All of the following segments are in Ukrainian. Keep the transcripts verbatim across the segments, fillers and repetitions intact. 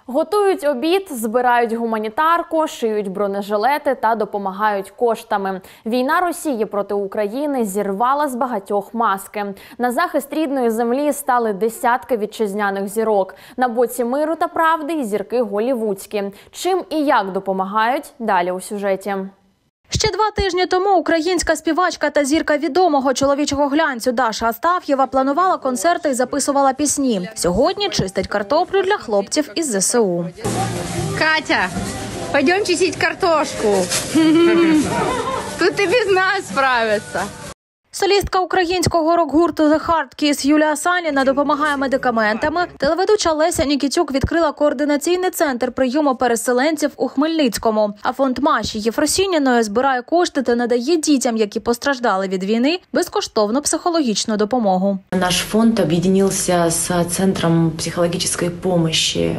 Готують обід, збирають гуманітарку, шиють бронежилети та допомагають коштами. Війна Росії проти України зірвала з багатьох маски. На захист рідної землі стали десятки вітчизняних зірок. На боці миру та правди – зірки голлівудські. Чим і як допомагають – далі у сюжеті. Ще два тижні тому українська співачка та зірка відомого чоловічого глянцю Даша Астаф'єва планувала концерти і записувала пісні. Сьогодні чистить картоплю для хлопців із зе се у. Катя, пойдем чистить картошку. Тут і без нас справиться. Солістка українського рок-гурту The Hard Kiss Юлія Саніна допомагає медикаментами. Телеведуча Леся Нікітюк відкрила координаційний центр прийому переселенців у Хмельницькому. А фонд Маші Єфросініної збирає кошти та надає дітям, які постраждали від війни, безкоштовну психологічну допомогу. Наш фонд объединился с Центром психологической помощи,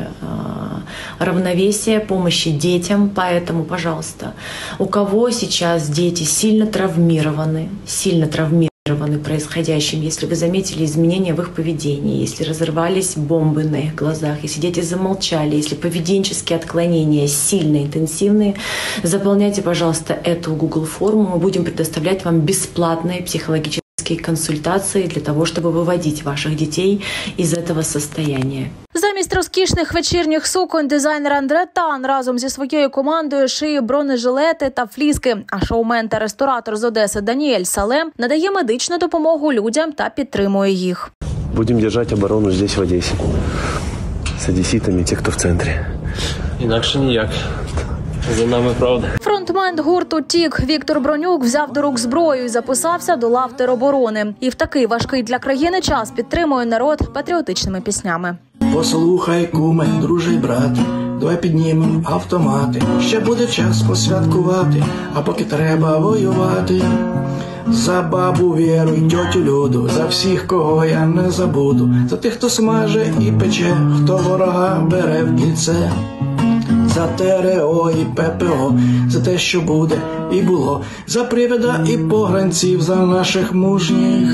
равновесия, помощи детям. Поэтому, пожалуйста, у кого сейчас дети сильно травмированы, сильно травмированы, происходящим, если вы заметили изменения в их поведении, если разорвались бомбы на их глазах, если дети замолчали, если поведенческие отклонения сильные, интенсивные, заполняйте, пожалуйста, эту Google форму. Мы будем предоставлять вам бесплатные психологические консультации для того, чтобы выводить ваших детей из этого состояния. Замість розкішних вечірніх суконь дизайнер Андре Тан разом зі своєю командою шиє бронежилети та фліски. А шоумен та ресторатор з Одеси Даніель Салем надає медичну допомогу людям та підтримує їх. Будемо тримати оборону тут, в Одесі, з одеситами, ті, хто в центрі. Інакше ніяк. За нами правда. Фронтмен гурту «Тік» Віктор Бронюк взяв до рук зброю і записався до лав тероборони. І в такий важкий для країни час підтримує народ патріотичними піснями. Послухай, куме, друже й брате, давай піднімем автомати. Ще буде час посвяткувати, а поки треба воювати. За бабу Віру й тьотю Люду, за всіх, кого я не забуду. За тих, хто смаже і пече, хто ворога бере в кільце. За те ер о і пе пе о, за те, що буде і було. За привида і погранців, за наших мужніх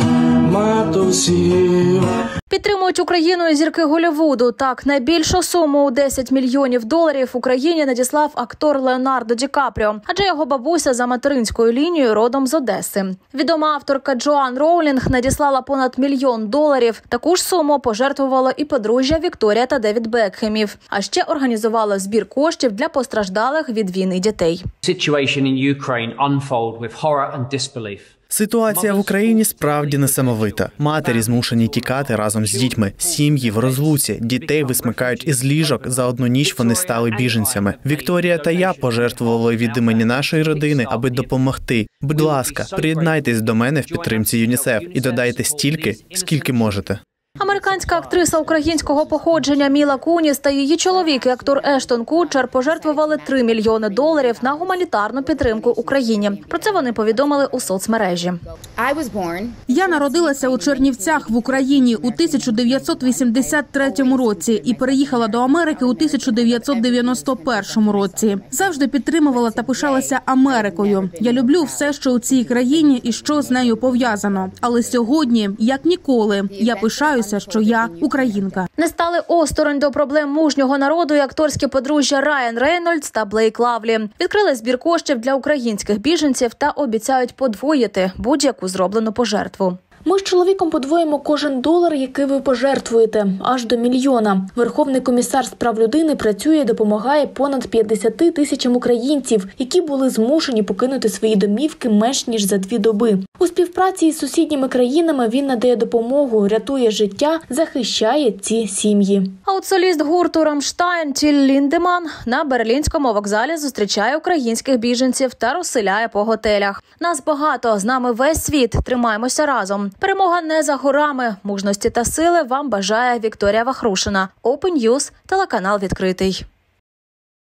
матусів. Підтримують Україну і зірки Голлівуду. Так, найбільшу суму у десять мільйонів доларів Україні надіслав актор Леонардо Ді Капріо, адже його бабуся за материнською лінією родом з Одеси. Відома авторка Джоан Роулінг надіслала понад мільйон доларів. Таку ж суму пожертвувало і подружжя Вікторія та Девід Бекхемів. А ще організувало збір коштів для постраждалих від війни дітей. Ситуація в Україні справді несамовита. Матері змушені тікати разом з дітьми, сім'ї в розлуці, дітей висмикають із ліжок, за одну ніч вони стали біженцями. Вікторія та я пожертвували від імені нашої родини, аби допомогти. Будь ласка, приєднайтесь до мене в підтримці ЮНІСЕФ і додайте стільки, скільки можете. Американська актриса українського походження Міла Куніс та її чоловік, актор Ештон Кутчер, пожертвували три мільйони доларів на гуманітарну підтримку Україні. Про це вони повідомили у соцмережі. Я народилася у Чернівцях в Україні у тисяча дев'ятсот вісімдесят третьому році і переїхала до Америки у тисяча дев'ятсот дев'яносто першому році. Завжди підтримувала та пишалася Америкою. Я люблю все, що у цій країні і що з нею пов'язано. Але сьогодні, як ніколи, я пишаюся, що я українка. Не стали осторонь до проблем мужнього народу і акторське подружжя Райан Рейнольдс та Блейк Лавлі. Відкрили збір коштів для українських біженців та обіцяють подвоїти будь-яку зроблену пожертву. Ми з чоловіком подвоїмо кожен долар, який ви пожертвуєте, аж до мільйона. Верховний комісар з прав людини працює і допомагає понад п'ятдесяти тисячам українців, які були змушені покинути свої домівки менш ніж за дві доби. У співпраці із сусідніми країнами він надає допомогу, рятує життя, захищає ці сім'ї. А от соліст гурту «Рамштайн» Тіль Ліндеман на Берлінському вокзалі зустрічає українських біженців та розселяє по готелях. Нас багато, з нами весь світ, тримаємося разом. Перемога не за горами. Мужності та сили вам бажає Вікторія Вахрушина. Open News, телеканал відкритий.